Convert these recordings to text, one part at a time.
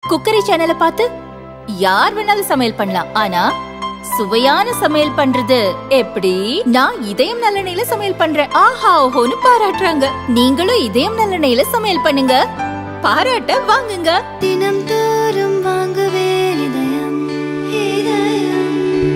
Cookery சேனலை பார்த்து யார் வேணாலும் சமையல் பண்ணலாம். ஆனா சுவையான சமையல் பண்றது எப்படி? நான் இதயம் நல்லெண்ணெயில சமையல் பண்றேன். ஆஹா ஓஹோன்னு பாராட்டுறாங்க. நீங்களும் இதயம் நல்லெண்ணெயில சமையல் பண்ணுங்க, பாராட்ட வாங்குங்க. தினம் தோறும் வாங்குவே இதயம் இதயம்.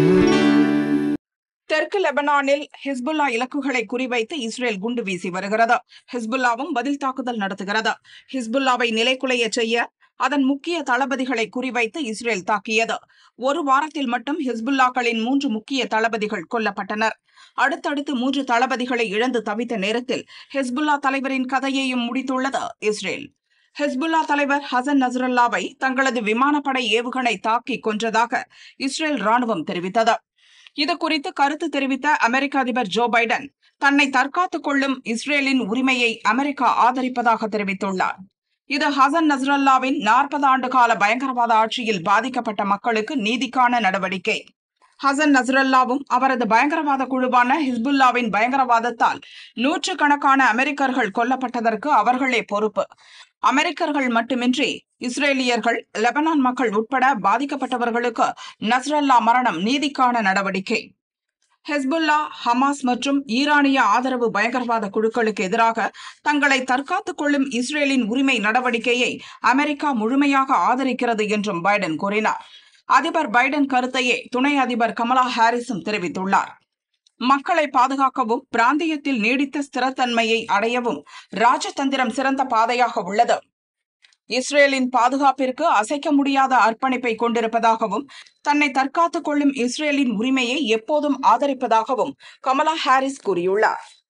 தெற்கு லெபனானில் ஹிஸ்புல்லா இலக்குகளை குறிவைத்து இஸ்ரேல் குண்டு வீசி வருகிறது. ஹிஸ்புல்லாவும் பதில் தாக்குதல் நடத்துகிறது. ஹிஸ்புல்லாவை நிலைக்குலைய செய்ய அதன் முக்கிய தளபதிகளை குறிவைத்து இஸ்ரேல் தாக்கியது. ஒரு வாரத்தில் மட்டும் ஹிஸ்புல்லாக்களின் 3 முக்கிய தளபதிகள் கொல்லப்பட்டனர். அடுத்தடுத்து 3 தளபதிகளை இழந்து தவித்த நேரத்தில் ஹிஸ்புல்லா தலைவரின் கதையையும் முடித்துள்ளது இஸ்ரேல். ஹிஸ்புல்லா தலைவர் ஹசன் நஸ்ரல்லாவை தங்களது விமானப்படை ஏவுகணை தாக்கி கொன்றதாக இஸ்ரேல் ராணுவம் தெரிவித்தது. இதுகுறித்து கருத்து தெரிவித்த அமெரிக்க அதிபர் ஜோ பைடன் தன்னை தற்காத்துக் கொள்ளும் இஸ்ரேலின் உரிமையை அமெரிக்கா ஆதரிப்பதாக தெரிவித்துள்ளார். இது ஹசன் நஸ்ரல்லாவின் 40 ஆண்டு கால பயங்கரவாத ஆட்சியில் பாதிக்கப்பட்ட மக்களுக்கு நீதிக்கான நடவடிக்கை. ஹசன் நஸ்ரல்லாவும் அவரது பயங்கரவாத குழுவான ஹிஸ்புல்லாவின் பயங்கரவாதத்தால் நூற்றுக்கணக்கான அமெரிக்கர்கள் கொல்லப்பட்டதற்கு அவர்களே பொறுப்பு. அமெரிக்கர்கள் மட்டுமின்றி இஸ்ரேலியர்கள், லெபனான் மக்கள் உட்பட பாதிக்கப்பட்டவர்களுக்கு நஸ்ரல்லா மரணம் நீதிக்கான நடவடிக்கை. ஹெஸ்புல்லா, ஹமாஸ் மற்றும் ஈரானிய ஆதரவு பயங்கரவாத குழுக்களுக்கு எதிராக தங்களை தற்காத்துக் கொள்ளும் இஸ்ரேலின் உரிமை நடவடிக்கையை அமெரிக்கா முழுமையாக ஆதரிக்கிறது என்றும் பைடன் கூறினார். அதிபர் பைடன் கருத்தையே துணை அதிபர் கமலா ஹாரிஸும் தெரிவித்துள்ளார். மக்களை பாதுகாக்கவும் பிராந்தியத்தில் நீடித்த ஸ்திரத்தன்மையை அடையவும் ராஜதந்திரம் சிறந்த பாதையாக உள்ளது. இஸ்ரேலின் பாதுகாப்பிற்கு அசைக்க முடியாத அர்ப்பணிப்பை கொண்டிருப்பதாகவும் தன்னை தற்காத்துக் கொள்ளும் இஸ்ரேலின் உரிமையை எப்போதும் ஆதரிப்பதாகவும் கமலா ஹாரிஸ் கூறியுள்ளார்.